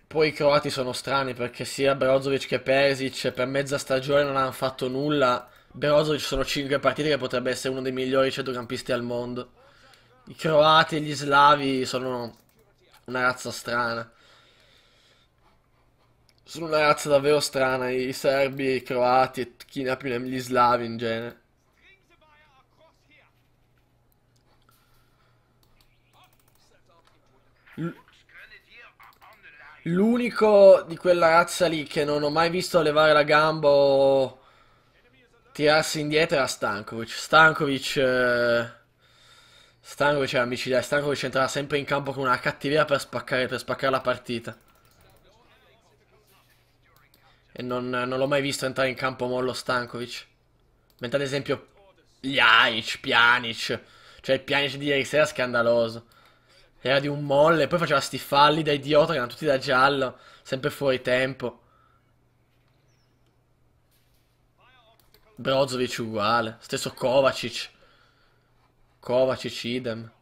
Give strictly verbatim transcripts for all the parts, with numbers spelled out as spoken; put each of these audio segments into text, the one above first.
Poi i croati sono strani perché sia Brozovic che Perisic per mezza stagione non hanno fatto nulla. Brozovic sono cinque partite che potrebbe essere uno dei migliori centrocampisti al mondo. I croati e gli slavi sono una razza strana. Sono una razza davvero strana, i serbi, i croati e chi ne ha più ne gli slavi in genere. L- L'unico di quella razza lì che non ho mai visto levare la gamba o tirarsi indietro era Stankovic. Stankovic... eh, Stankovic era micidiale. Stankovic entrava sempre in campo con una cattiveria per spaccare, per spaccare la partita. E non, non l'ho mai visto entrare in campo mollo Stankovic. Mentre ad esempio Ljajic, Pjanic. Cioè il Pjanic di ieri sera è scandaloso. Era di un molle, poi faceva sti falli da idiota che erano tutti da giallo, sempre fuori tempo. Brozovic uguale, stesso Kovacic. Kovacic idem.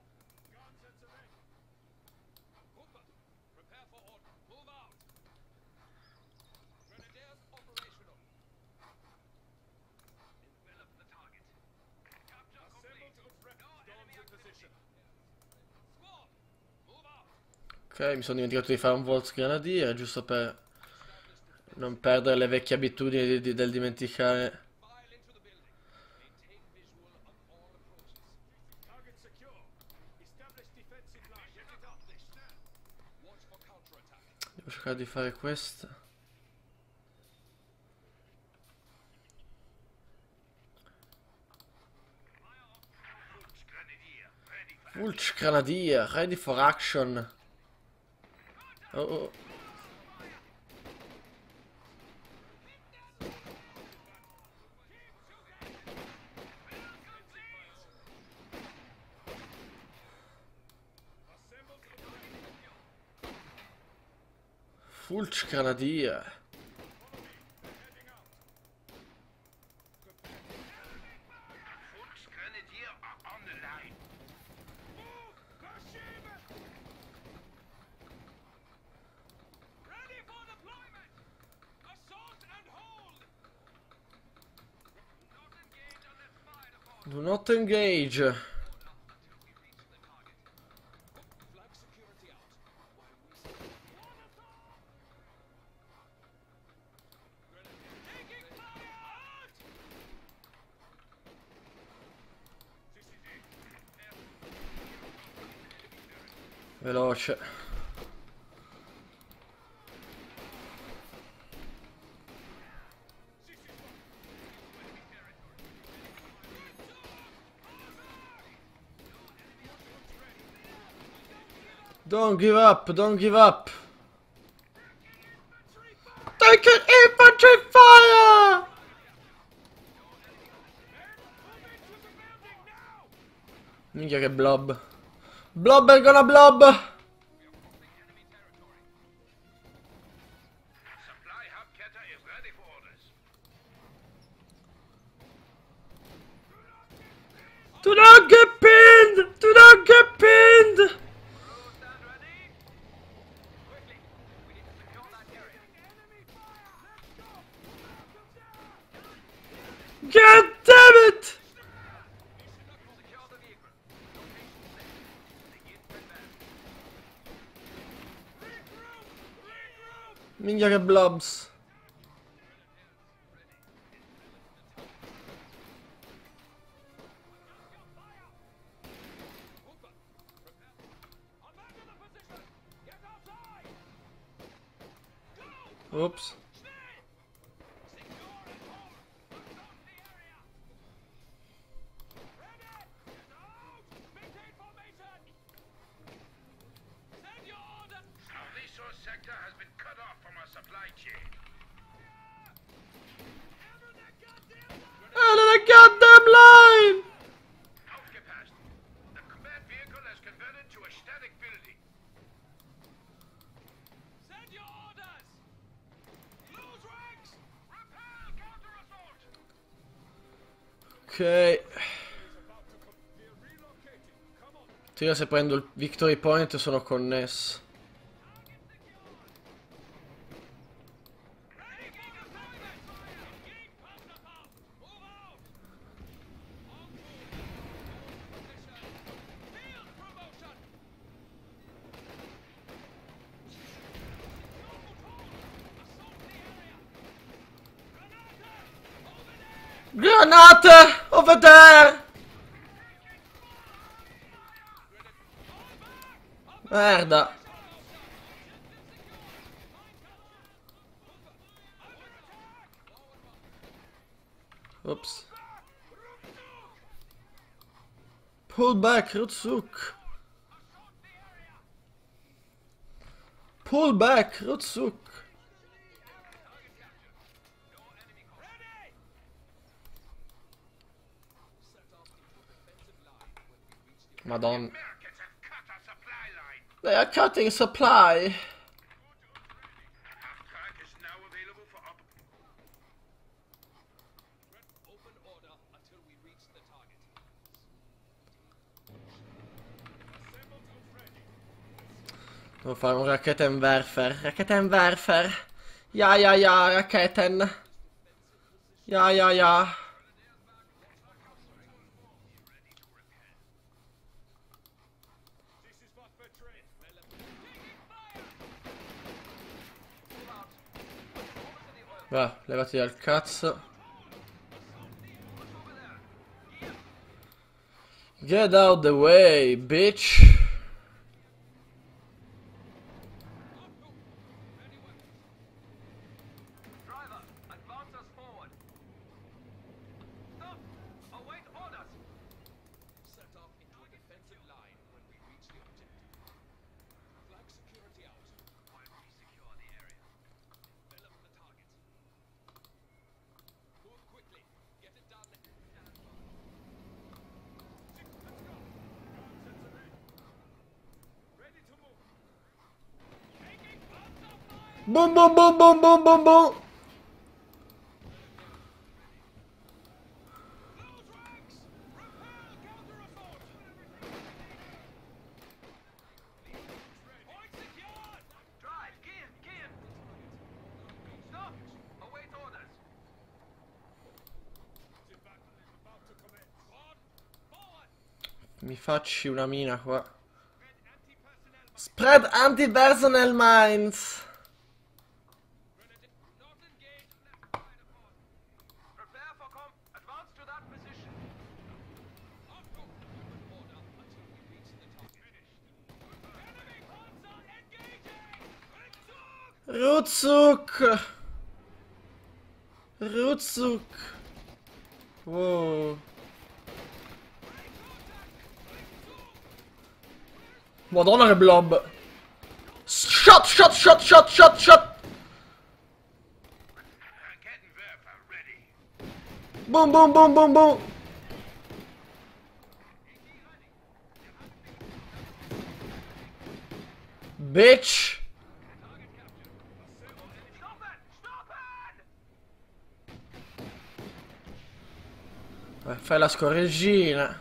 Ok, mi sono dimenticato di fare un Volksgrenadier, giusto per non perdere le vecchie abitudini di- di- del dimenticare. Devo cercare di fare questo. Volksgrenadier, ready for action. Oh, oh. Volksgrenadier. Do not engage. Veloce. Don't give up, don't give up. Take an infantry fire! Minchia che blob. Blobber gonna blob! Do not get pinned! Do not get pinned! God damn it! Minchia che blobs. Oops. Out of the goddamn line! Ok. Io se prendo il victory point sono connesso. Granate! Over there! Merda! Ops. Pull back, Rutsuk. Pull back, Rutsuk. Madonna. They are cutting supply. Devo fare un Raketenwerfer. Raketenwerfer. Ja, ja, ja, Raketen. Ja, ja, ja. Va, levati dal cazzo. Get out the way, bitch. Boom, boom, boom, boom, boom, boom, boom. Mi facci una mina qua. Spread anti-personnel mines. Rutsuk. Rutsuk. Wow. Madonna che blob. Shot, shot, shot, shot, shot, shot. Boom, boom, boom, boom, boom. Bitch. Vai, fai la scorreggina.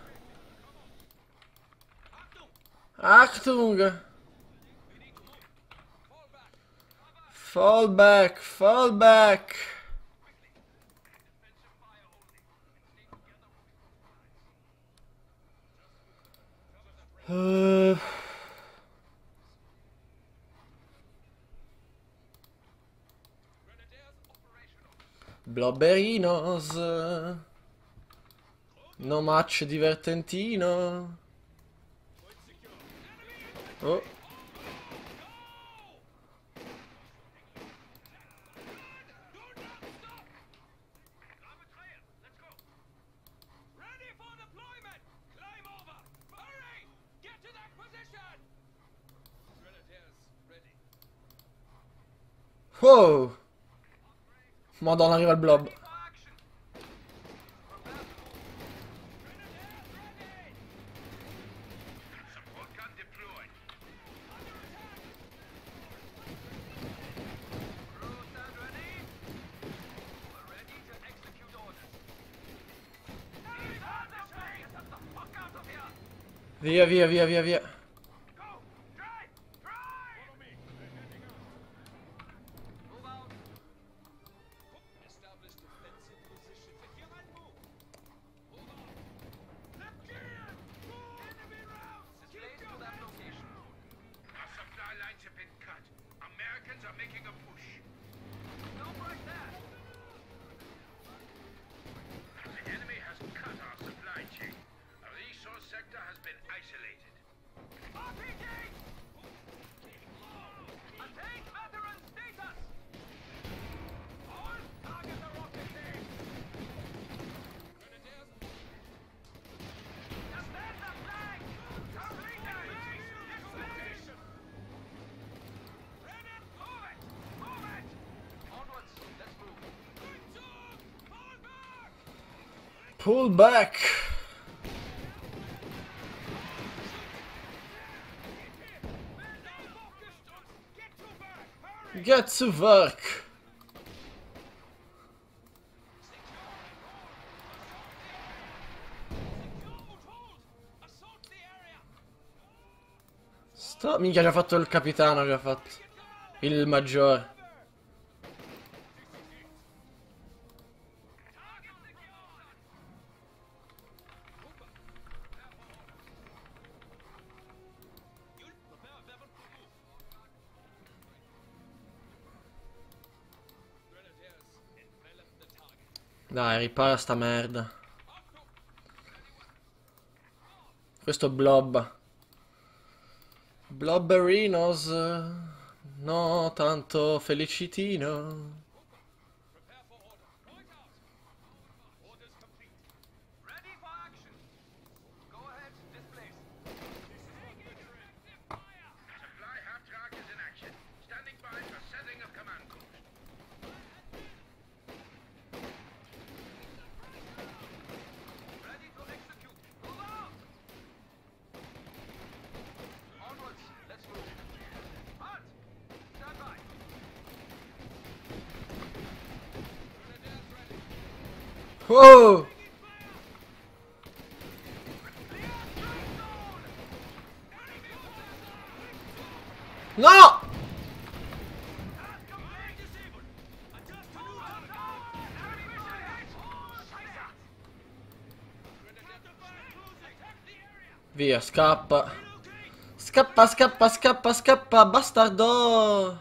Achtung. Fall back, fall back. Uh. Blobberinos. No match divertentino. Oh. Wow. Madonna, arriva il blob. Via, via, via, via, via. Pull back. Get to work. Sto... Minchia, ha già fatto il capitano, ha già fatto. Il maggiore. Dai, ripara sta merda. Questo blob. Blobberinos. No, tanto felicitino. Oh! No! Via, scappa. Scappa, scappa, scappa, scappa, bastardo!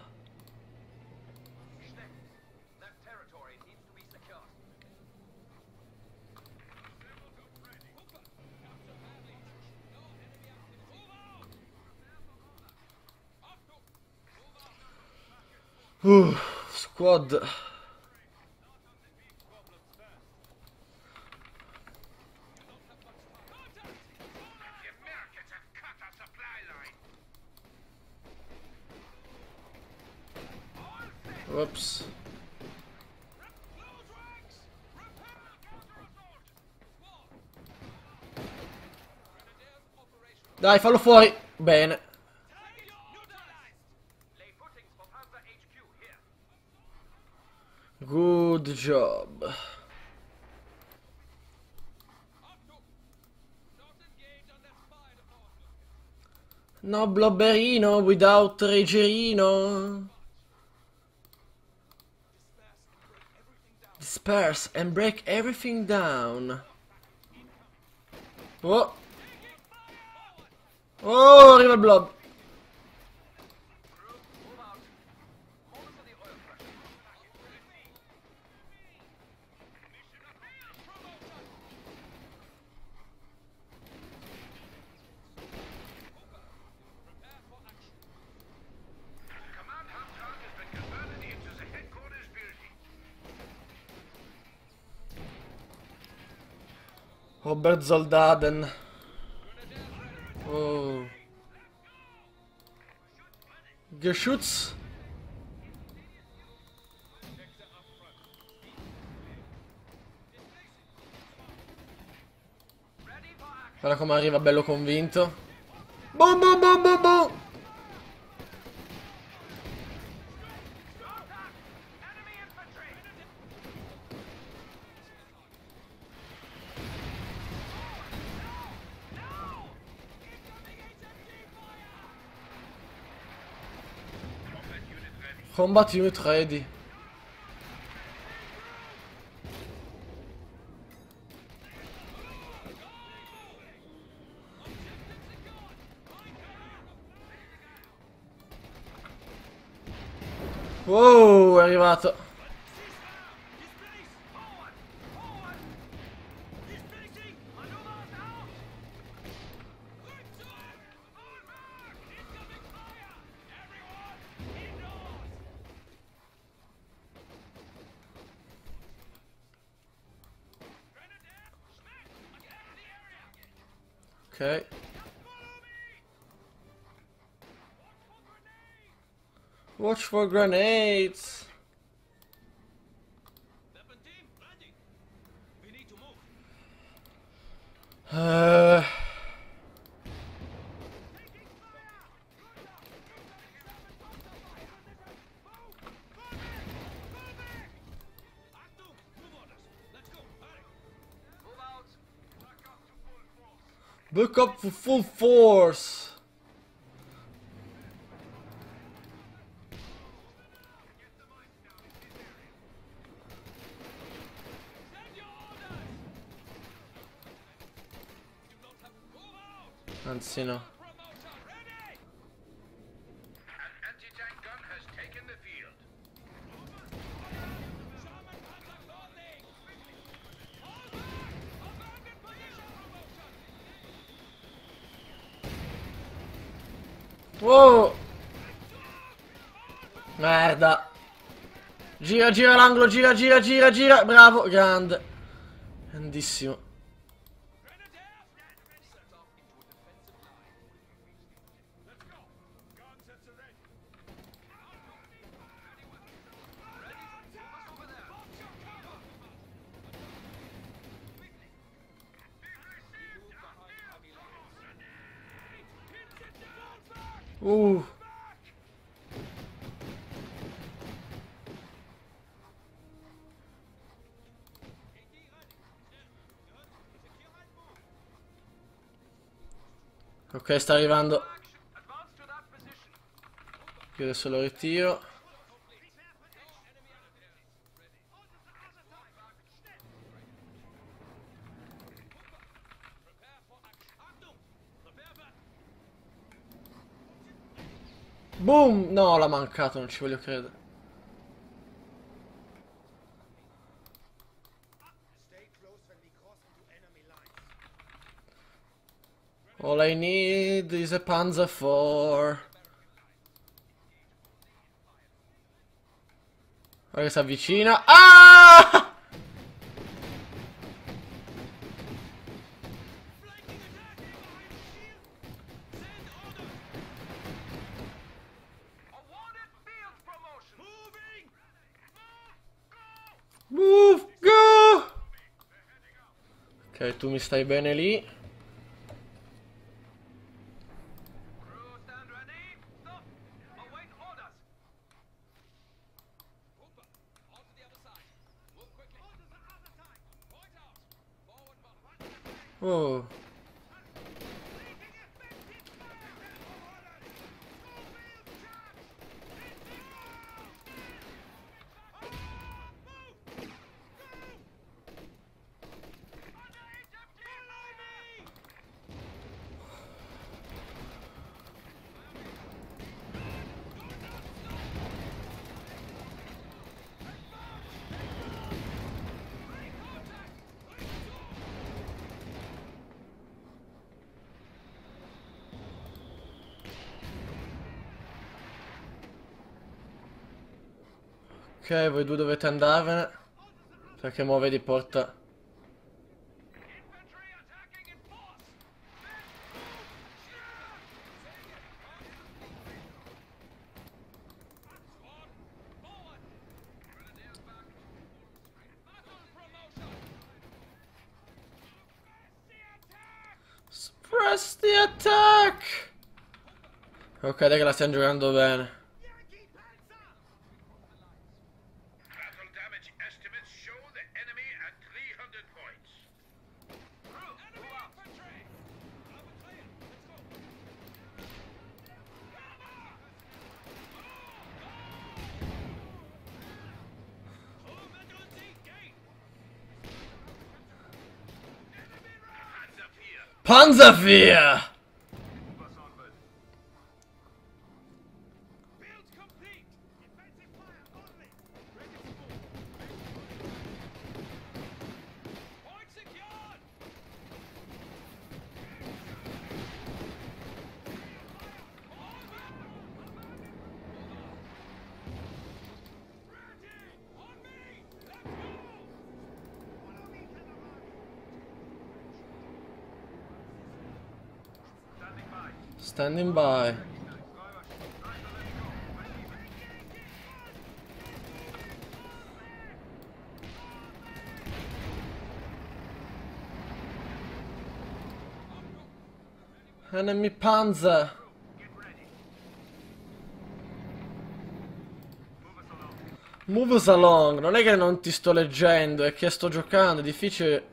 Uh, squad. Ops. Dai, fallo fuori. Bene. Good job. No blobberino without regerino. Disperse and break everything down. Oh. Oh, arriva il blob. Robert Zoldaden. Oh. Geschütz. Guarda come arriva bello convinto. Boom, boom, boom, boom, boom. Combat unit ready. Wow, è arrivato. Ok. Watch for grenades. Uh... Back up for full force. Anzi no. Wow. Merda. Gira, gira l'angolo, gira, gira, gira, gira. Bravo, grande. Grandissimo. Uh. Ok, sta arrivando. Io adesso lo ritiro. Boom! No, l'ha mancato, non ci voglio credere. All I need is a Panzer four. Guarda che si avvicina. Ah! Move, go! Ok, tu mi stai bene lì. Oh. Ok, voi due dovete andarvene. Perché mo vedi porta. Suppress the attack! Ok, dai che la stiamo giocando bene. Panzerwehr! Standing by. Enemy Panzer. Move us along. Non è che non ti sto leggendo, è che sto giocando, è difficile.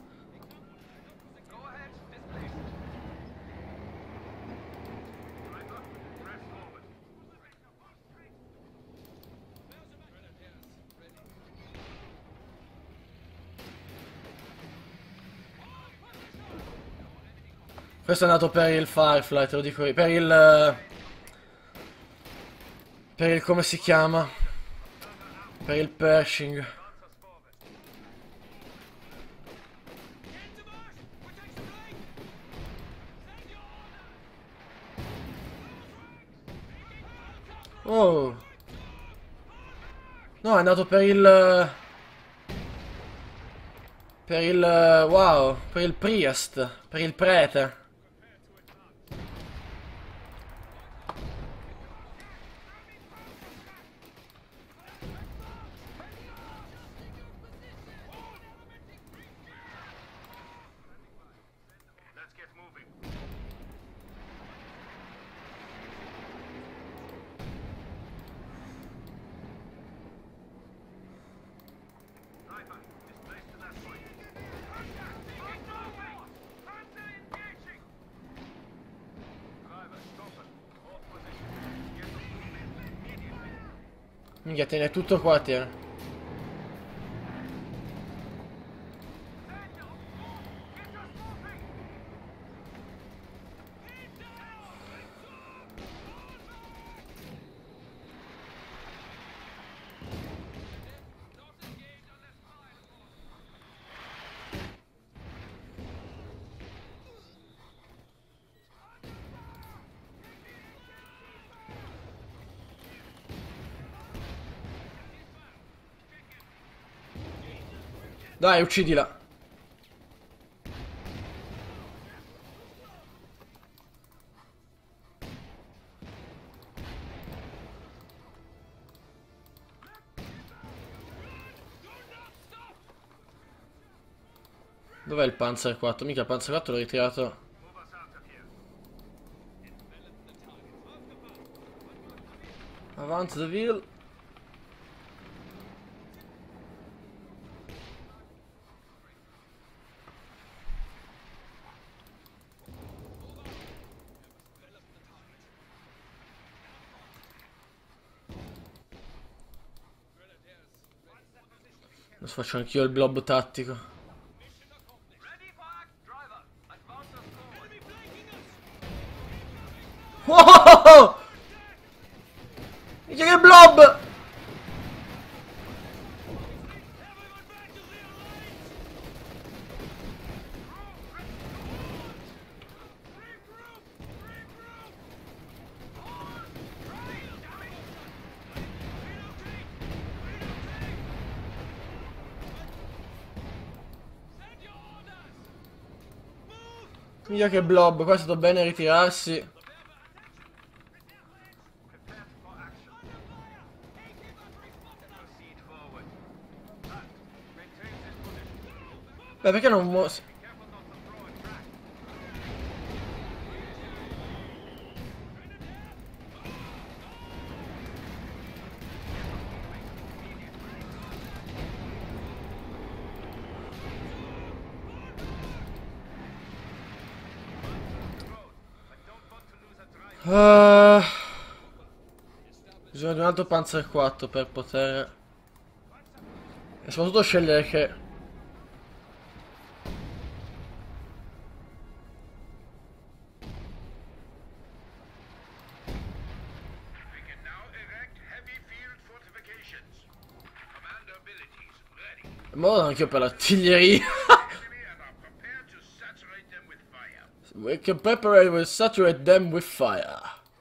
Questo è andato per il Firefly, te lo dico io. Per il... Per il... come si chiama? Per il Pershing. Oh. No, è andato per il... Per il... Wow. Per il Priest. Per il prete. Minchia, tiene tutto qua, tiene. Dai, uccidila. Dov'è il Panzer quattro? Mica il Panzer quattro l'ho ritirato. Avanti the wheel. Adesso faccio anch'io il blob tattico. Oh! Minchia che blob! Minchia che blob, qua è stato bene ritirarsi. Beh, perché non muo... Uh, bisogna di un altro Panzer quattro per poter... E soprattutto scegliere che... Modo anch'io per l'artiglieria. We can prepare and saturate them with fire.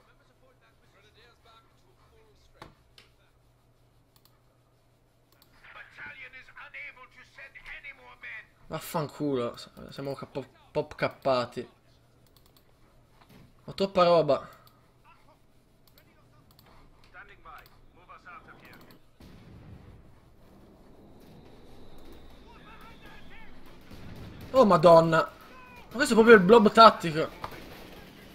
Vaffanculo, siamo pop, pop cappati. Ho troppa roba. Oh madonna. Ma questo è proprio il blob tattico.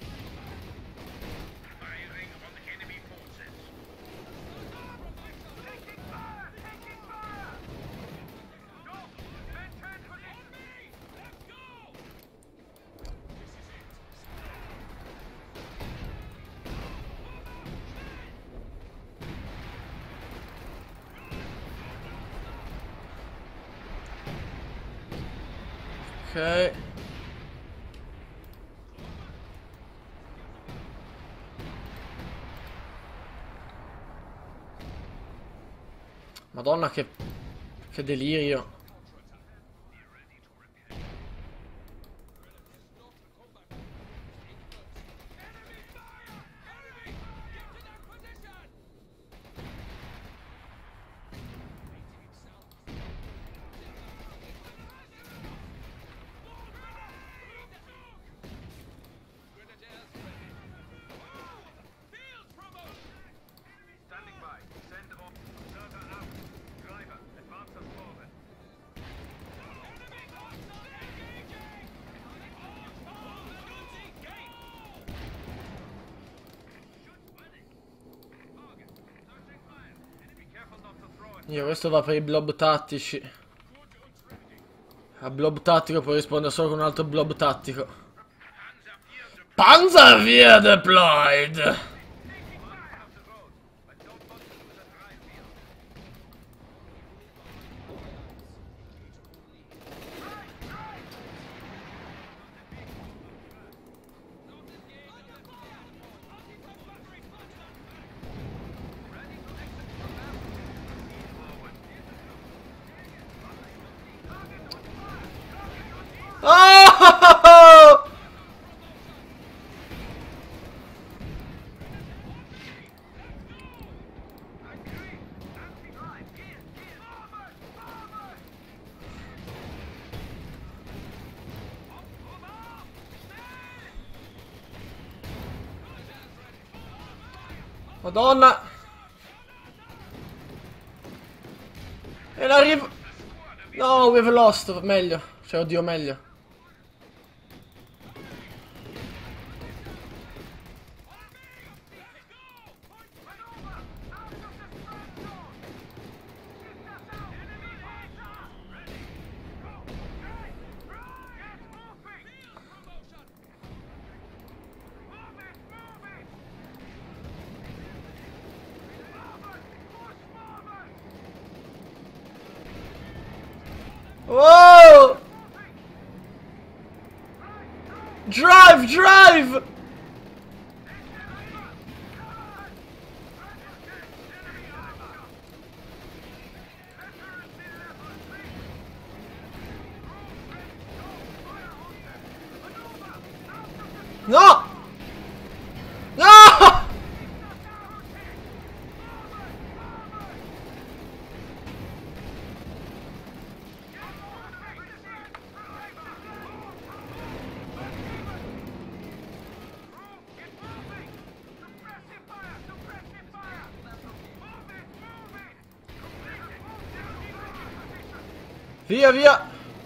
Ok. Madonna che... Che delirio. Io, questo va per i blob tattici. A blob tattico puoi rispondere solo con un altro blob tattico. Panzerwehr deployed! Oh! Madonna! E l'arrivo... No, we've lost. Meglio. Cioè, oddio, meglio. Oh! Drive, drive! No! No! Via, via!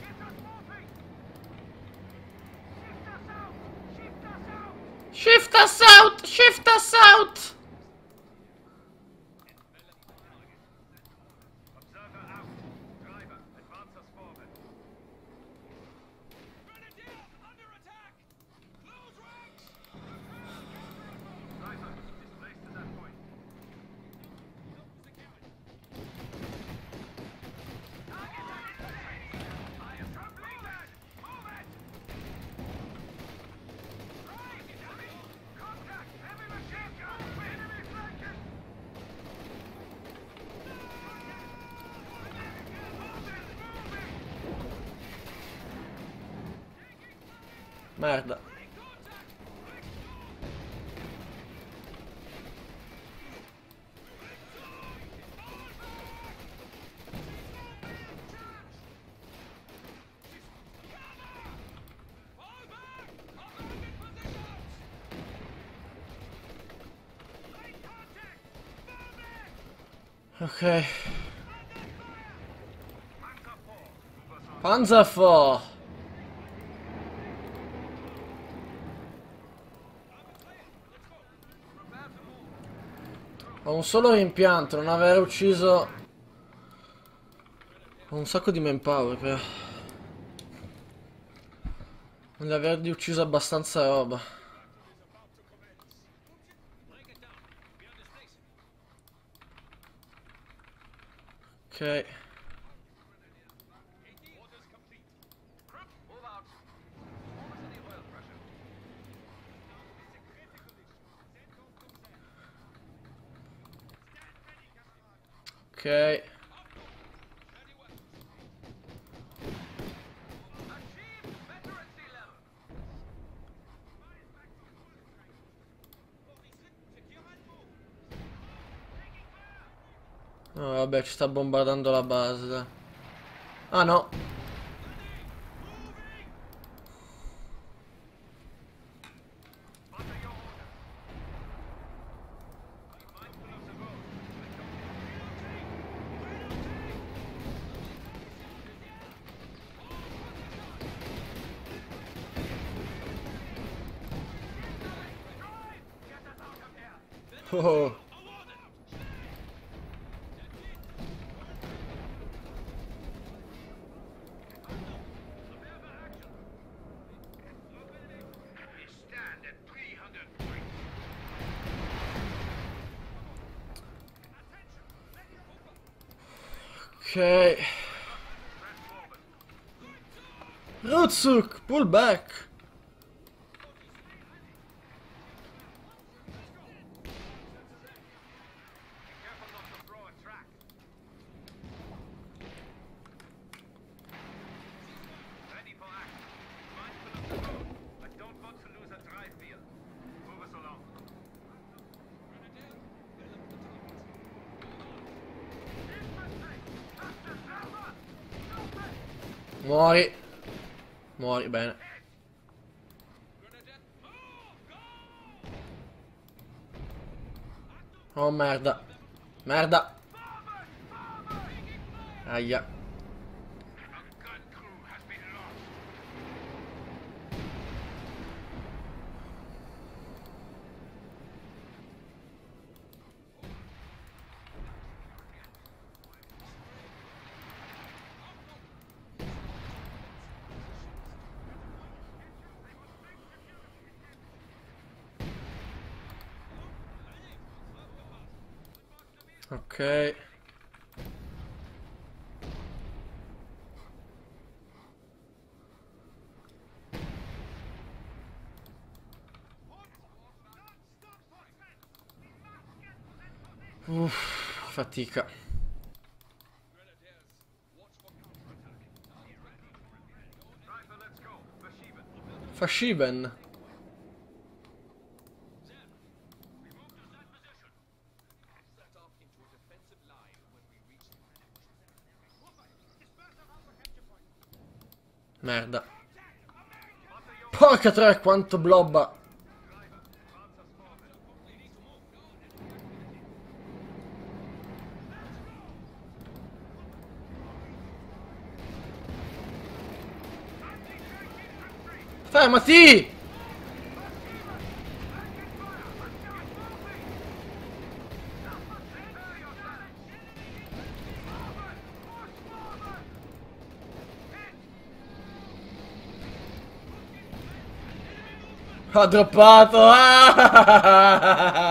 Shift us out! Shift us out! Merda. Ok. Panzerfor. Ho un solo rimpianto, non aver ucciso... Ho un sacco di manpower, però. Non avergli ucciso abbastanza roba. Ok. Ok. Oh, vabbè, ci sta bombardando la base, dai. Ah no. Oh. Ok. Rutsuk, pull back. Muori. Muori, bene. Oh merda. Merda. Aia. Ok. Uff, fatica. Fashiben. Merda. Porca tre, quanto blobba. Fermati! Ha droppato! Ah!